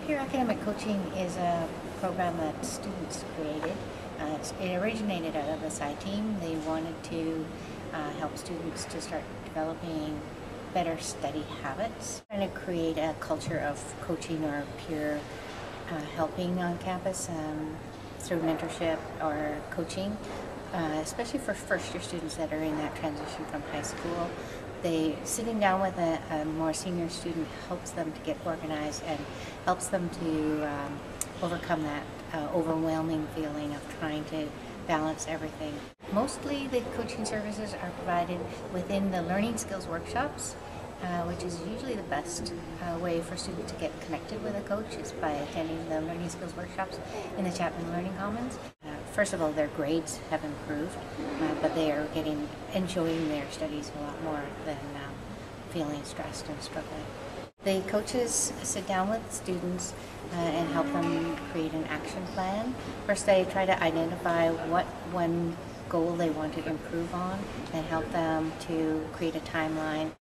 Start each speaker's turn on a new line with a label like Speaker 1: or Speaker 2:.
Speaker 1: Peer academic coaching is a program that students created. It originated out of the SCI team. They wanted to help students to start developing better study habits, trying to create a culture of coaching or peer helping on campus through mentorship or coaching, especially for first-year students that are in that transition from high school. Sitting down with a more senior student helps them to get organized and helps them to overcome that overwhelming feeling of trying to balance everything. Mostly the coaching services are provided within the learning skills workshops, which is usually the best way for students to get connected with a coach is by attending the learning skills workshops in the Chapman Learning Commons. First of all, their grades have improved, but they are enjoying their studies a lot more than feeling stressed and struggling. The coaches sit down with students and help them create an action plan. First, they try to identify what one goal they want to improve on and help them to create a timeline.